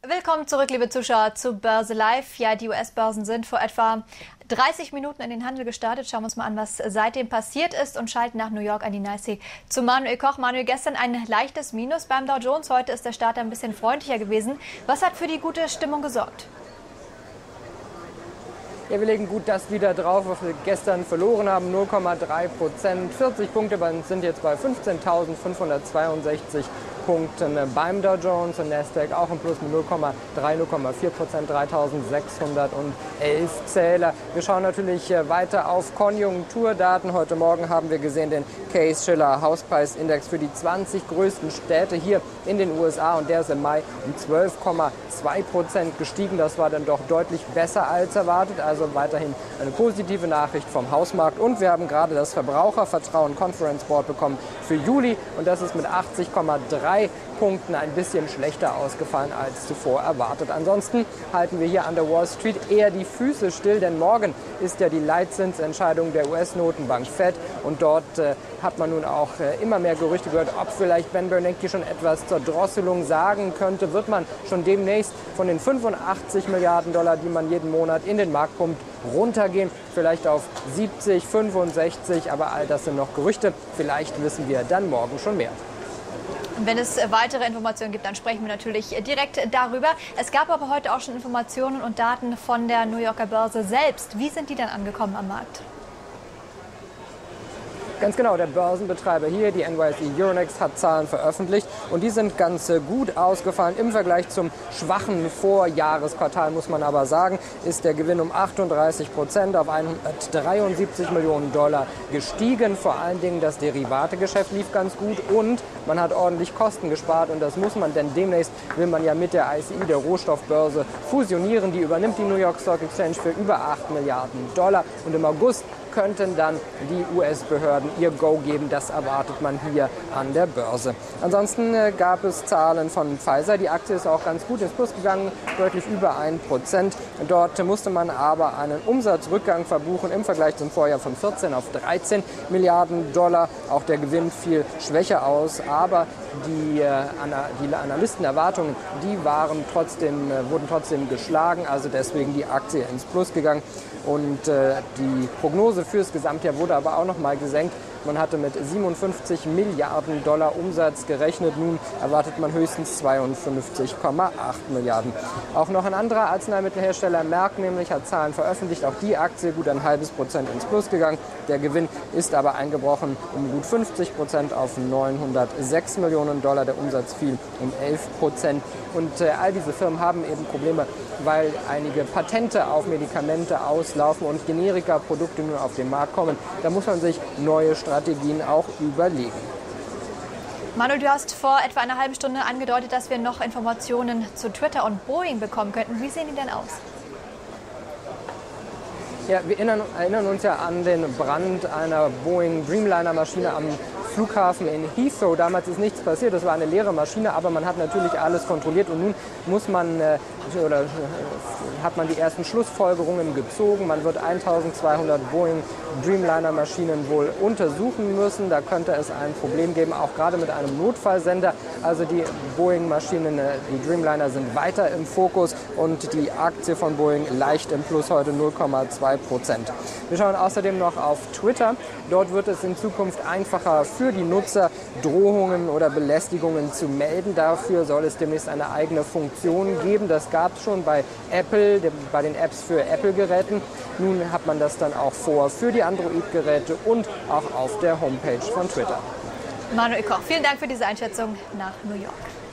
Willkommen zurück, liebe Zuschauer, zu Börse Live. Ja, die US-Börsen sind vor etwa 30 Minuten in den Handel gestartet. Schauen wir uns mal an, was seitdem passiert ist und schalten nach New York an die NYSE zu Manuel Koch. Manuel, gestern ein leichtes Minus beim Dow Jones. Heute ist der Start ein bisschen freundlicher gewesen. Was hat für die gute Stimmung gesorgt? Ja, wir legen gut das wieder drauf, was wir gestern verloren haben, 0,3%. 40 Punkte sind jetzt bei 15.562 Punkten beim Dow Jones und Nasdaq auch im Plus mit 0,4%, 3.611 Zähler. Wir schauen natürlich weiter auf Konjunkturdaten. Heute Morgen haben wir gesehen den Case-Shiller Hauspreisindex für die 20 größten Städte hier in den USA und der ist im Mai um 12,2% gestiegen. Das war dann doch deutlich besser als erwartet, also weiterhin eine positive Nachricht vom Hausmarkt. Und wir haben gerade das Verbrauchervertrauen Conference Board bekommen für Juli und das ist mit 80,3 Punkten ein bisschen schlechter ausgefallen als zuvor erwartet. Ansonsten halten wir hier an der Wall Street eher die Füße still, denn morgen ist ja die Leitzinsentscheidung der US-Notenbank Fed und dort hat man nun auch immer mehr Gerüchte gehört, ob vielleicht Ben Bernanke schon etwas zur Drosselung sagen könnte. Wird man schon demnächst von den 85 Milliarden Dollar, die man jeden Monat in den Markt pumpt, runtergehen, vielleicht auf 70, 65, aber all das sind noch Gerüchte. Vielleicht wissen wir dann morgen schon mehr. Wenn es weitere Informationen gibt, dann sprechen wir natürlich direkt darüber. Es gab aber heute auch schon Informationen und Daten von der New Yorker Börse selbst. Wie sind die dann angekommen am Markt? Ganz genau, der Börsenbetreiber hier, die NYSE Euronext, hat Zahlen veröffentlicht und die sind ganz gut ausgefallen. Im Vergleich zum schwachen Vorjahresquartal, muss man aber sagen, ist der Gewinn um 38% auf 173 Millionen Dollar gestiegen. Vor allen Dingen das Derivategeschäft lief ganz gut und man hat ordentlich Kosten gespart und das muss man, denn demnächst will man ja mit der ICE, der Rohstoffbörse, fusionieren. Die übernimmt die New York Stock Exchange für über 8 Milliarden Dollar und im August könnten dann die US-Behörden ihr Go geben. Das erwartet man hier an der Börse. Ansonsten gab es Zahlen von Pfizer. Die Aktie ist auch ganz gut ins Plus gegangen, deutlich über 1%. Dort musste man aber einen Umsatzrückgang verbuchen im Vergleich zum Vorjahr von 14 auf 13 Milliarden Dollar. Auch der Gewinn fiel schwächer aus, aber die Analystenerwartungen, die wurden trotzdem geschlagen, also deswegen die Aktie ins Plus gegangen. Und die Prognose fürs Gesamtjahr wurde aber auch noch mal gesenkt. Man hatte mit 57 Milliarden Dollar Umsatz gerechnet. Nun erwartet man höchstens 52,8 Milliarden. Auch noch ein anderer Arzneimittelhersteller, Merck nämlich, hat Zahlen veröffentlicht. Auch die Aktie gut 0,5% ins Plus gegangen. Der Gewinn ist aber eingebrochen um gut 50% auf 906 Millionen Dollar. Der Umsatz fiel um 11%. Und all diese Firmen haben eben Probleme, weil einige Patente auf Medikamente auslaufen und Generika-Produkte nun auf den Markt kommen. Da muss man sich neue Strategien auch überlegen. Manuel, du hast vor etwa einer halben Stunde angedeutet, dass wir noch Informationen zu Twitter und Boeing bekommen könnten. Wie sehen die denn aus? Ja, wir erinnern uns ja an den Brand einer Boeing Dreamliner-Maschine am Flughafen in Heathrow. Damals ist nichts passiert, das war eine leere Maschine, aber man hat natürlich alles kontrolliert und nun hat man die ersten Schlussfolgerungen gezogen. Man wird 1200 Boeing Dreamliner-Maschinen wohl untersuchen müssen. Da könnte es ein Problem geben, auch gerade mit einem Notfallsender. Also die Boeing-Maschinen, die Dreamliner sind weiter im Fokus und die Aktie von Boeing leicht im Plus, heute 0,2%. Wir schauen außerdem noch auf Twitter. Dort wird es in Zukunft einfacher für die Nutzer, Drohungen oder Belästigungen zu melden. Dafür soll es demnächst eine eigene Funktion geben. Das gab es schon bei Apple, bei den Apps für Apple-Geräten. Nun hat man das dann auch vor für die Android-Geräte und auch auf der Homepage von Twitter. Manuel Koch, vielen Dank für diese Einschätzung nach New York.